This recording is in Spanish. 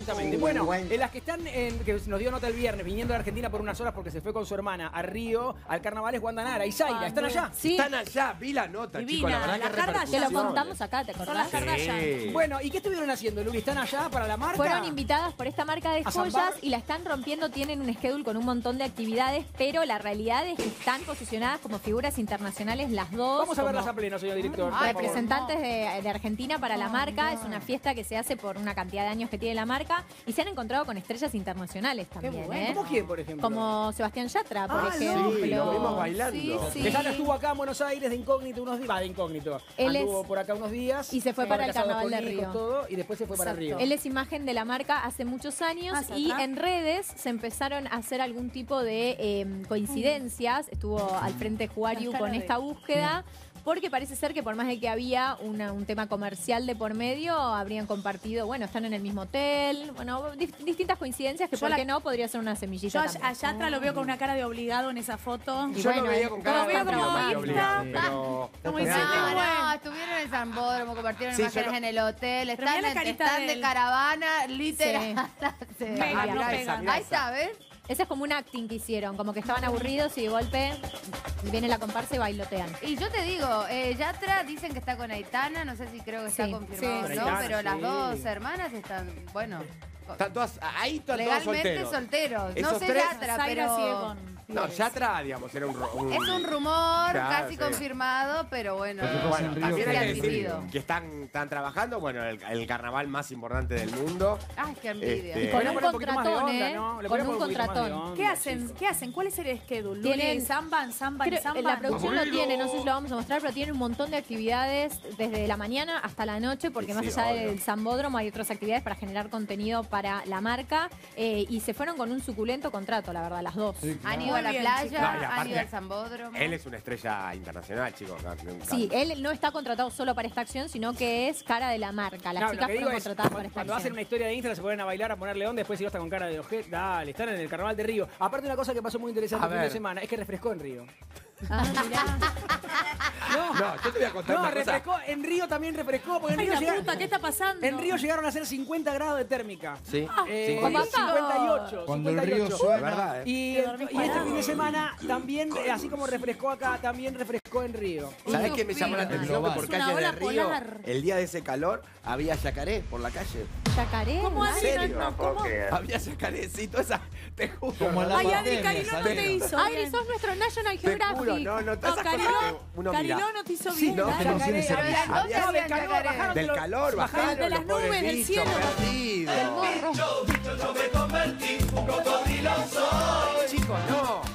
Exactamente. Bueno, en las que están, que nos dio nota el viernes, viniendo de Argentina por unas horas porque se fue con su hermana a Río, al carnaval, es Wanda Nara y Zaira. ¿Están allá? Sí. Están allá, vi la nota, Divina, chicos, la verdad la que Carda, repercusión. te lo contamos acá, ¿te acordás? Son las Kardashian. Sí. Bueno, ¿y qué estuvieron haciendo, Luli? ¿Están allá para la marca? Fueron invitadas por esta marca de ¿A joyas Zambar? y la están rompiendo, tienen un schedule con un montón de actividades, pero la realidad es que están posicionadas como figuras internacionales las dos. Vamos a como verlas a pleno, señor director. por favor. representantes de Argentina para la marca. Es una fiesta que se hace por una cantidad de años que tiene la marca y se han encontrado con estrellas internacionales también. bueno. ¿Cómo quién, por ejemplo? Como Sebastián Yatra, por Ah, ejemplo. sí, lo vimos bailando. Sí, sí. Que Yatra estuvo acá en Buenos Aires de incógnito unos días. De incógnito. Él Anduvo es- por acá unos días. y se fue ahora para el casados Carnaval con de hijos, Río. todo, y después se fue para Exacto. Río. Él es imagen de la marca hace muchos años y en redes se empezaron a hacer algún tipo de coincidencias. Estuvo al frente Juariu Las con caras esta búsqueda. Porque parece ser que por más de que había un tema comercial de por medio, habrían compartido, bueno, están en el mismo hotel, bueno, distintas coincidencias que, Yo ¿por la- qué no? Podría ser una semillita Yo también. a Yatra lo veo con una cara de obligado en esa foto. Y Yo bueno, lo veía con todo cara veo de como medio obligado, pero... Como Mirá, diciendo, No, bueno. no, estuvieron en el Sambódromo, compartieron Sí, imágenes yo no- en el hotel, Pero mirá están, la carita están de de él. caravana, literal. Sí. Pega, no Mirá pega. esa, Ahí está, ¿ves? Ese es como un acting que hicieron, como que estaban aburridos y de golpe viene la comparsa y bailotean. Y yo te digo, Yatra dicen que está con Aitana, no sé si creo que está Sí, confirmado, sí. ¿no? Aitana, Pero las sí. dos hermanas están, bueno, Están todas, ahí están todos legalmente solteros. solteros. No Esos sé tres- Yatra, Zaira sigue pero... con... No, Yatra, digamos, era un... Es un rumor Claro, casi sí. confirmado, pero bueno. Bueno, en Río también hay que fue decir admitido. que están trabajando, bueno, el carnaval más importante del mundo. Ay, qué envidia. Este, Con Le un ponemos un poquito más de contratón, onda, ¿eh? ¿no? Le Con ponemos un poquito más de contratón. onda, ¿Qué hacen? chicos. ¿Qué hacen? ¿Cuál es el schedule? Tienen- Luli, Zamban, Creo- Zamban. la producción lo tiene, no sé si lo vamos a mostrar, pero tiene un montón de actividades desde la mañana hasta la noche, porque Sí, más sí, allá obvio. del Sambódromo hay otras actividades para generar contenido para la marca y se fueron con un suculento contrato, la verdad, las dos. Sí, Han claro. ido a la Muy bien, playa, chicos. No, y han aparte, ido al Sambódromo. Él es una estrella internacional, chicos. Sí, él no está contratado solo para esta acción, sino que es cara de la marca. Las No, lo chicas que digo fueron es, contratadas para esta cuando hacen acción. una historia de Instagram se ponen a bailar, a poner león, después si no está con cara de ojete. Dale, están en el Carnaval de Río. Aparte una cosa que pasó muy interesante A el fin de ver. semana, es que refrescó en Río. Ah, mirá. No, No, yo te voy a contar no, una cosa. refrescó, en Río también refrescó, porque en Ay, Río, la llegaron, puta, ¿qué está pasando? en Río llegaron a ser 50 grados de térmica. Sí, ¿cómo 58. Cuando el 58. río suena. De verdad, ¿eh? Y este fin de semana también, así como refrescó acá, también refrescó en Río. ¿Sabés qué me llamó la atención? Que Global. por Es una calles de ola Río, polar. el día de ese calor, había yacaré por la calle. Yacaré. ¿Cómo ¿En Adri? serio? No, ¿cómo? Había yacarecito, esa, te juro. Como la Ay, Adri, pandemia, Cariló no te ¿sabes? hizo Ay, bien. sos nuestro National Te Geographic. juro, no, todas esas cosas que uno mira. Cariló no te hizo Sí, bien. no, Adri. pero sí, sí, Había- sí. no, del calor, Yacaré. bajaron Del los- calor, bajaron de las los pobres nubes, del bichos cielo. perdidos. Del morro. Chicos, no.